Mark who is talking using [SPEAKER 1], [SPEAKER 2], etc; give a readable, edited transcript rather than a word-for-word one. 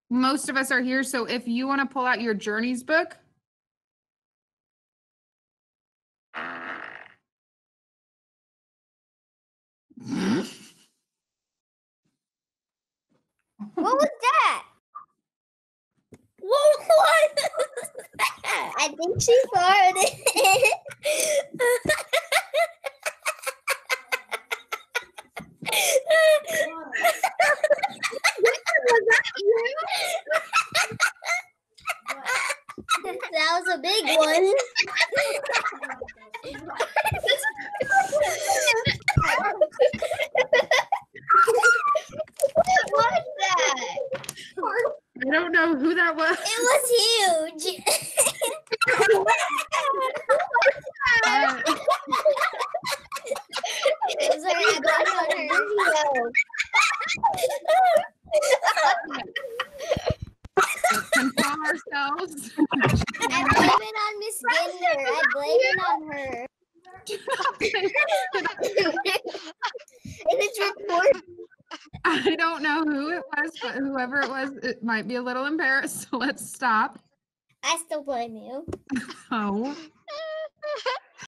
[SPEAKER 1] Most of us are here, so if you want to pull out your journeys book.
[SPEAKER 2] What was that? What was that? I think she farted. That was a big one. What was that?
[SPEAKER 1] I don't know who that was.
[SPEAKER 2] It was huge. Sorry, I bought on her.
[SPEAKER 1] Control ourselves.
[SPEAKER 2] I blame it on Miss Ginder. I blame it on her. And it's recorded.
[SPEAKER 1] I don't know who it was, but whoever it was, it might be a little embarrassed. So let's stop.
[SPEAKER 2] I still blame you.
[SPEAKER 1] Oh.